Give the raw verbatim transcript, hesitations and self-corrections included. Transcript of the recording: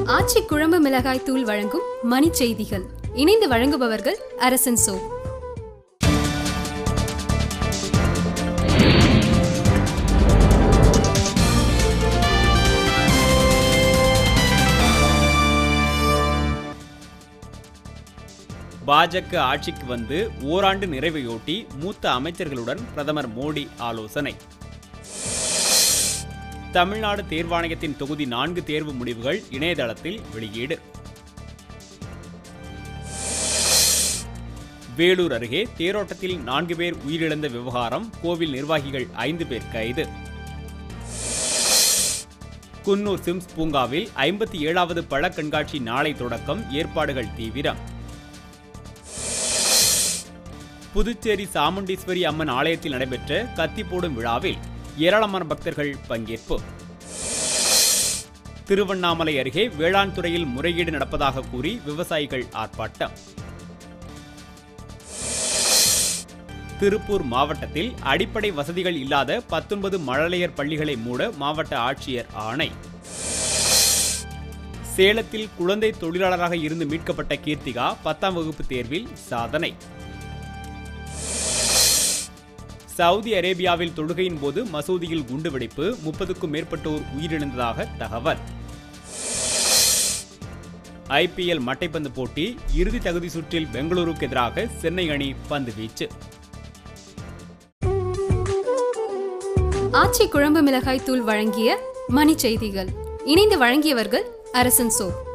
ஆச்சி குழம்பு மிளகாய் தூள் வழங்கும் மணி செய்திகள். இணைந்து வழங்குபவர்கள் அரசன் சோ. பாஜக ஆட்சிக்கு வந்து ஓராண்டு நிறைவையொட்டி மூத்த அமைச்சர்களுடன் பிரதமர் மோடி ஆலோசனை. தமிழ்நாடு தேர்வாணையத்தின் தொகுதி நான்கு தேர்வு முடிவுகள் இணையதளத்தில் வெளியீடு. வேலூர் அருகே தேரோட்டத்தில் நான்கு பேர் உயிரிழந்த விவகாரம், கோவில் நிர்வாகிகள் ஐந்து பேர் கைது. குன்னூர் சிம்ஸ் பூங்காவில் ஐம்பத்தி ஏழாவது பழ கண்காட்சி நாளை தொடக்கம், ஏற்பாடுகள் தீவிரம். புதுச்சேரி சாமுண்டீஸ்வரி அம்மன் ஆலயத்தில் நடைபெற்ற கத்தி போடும் விழாவில் ஏராளமான பக்தர்கள் பங்கேற்பு. திருவண்ணாமலை அருகே வேளாண் துறையில் முறைகேடு நடப்பதாக கூறி விவசாயிகள் ஆர்ப்பாட்டம். திருப்பூர் மாவட்டத்தில் அடிப்படை வசதிகள் இல்லாத பத்தொன்பது மழலையர் பள்ளிகளை மூட மாவட்ட ஆட்சியர் ஆணை. சேலத்தில் குழந்தை தொழிலாளராக இருந்து மீட்கப்பட்ட கீர்த்திகா பத்தாம் வகுப்பு தேர்வில் சாதனை. சவுதி அரேபியாவில் தொழுகையின் போது மசூதியில் குண்டுவெடிப்பு, முப்பதுக்கும் மேற்பட்டோர் உயிரிழந்ததாக தகவல். ஐபிஎல் மட்டைப்பந்து போட்டி இறுதி தகுதி சுற்றில் பெங்களூருக்கு எதிராக சென்னை அணி பந்து வீச்சு. ஆச்சி குழம்பு மிளகாய் தூள் வழங்கிய மணி செய்திகள். இணைந்து வழங்கியவர்கள் அரசன் சோ.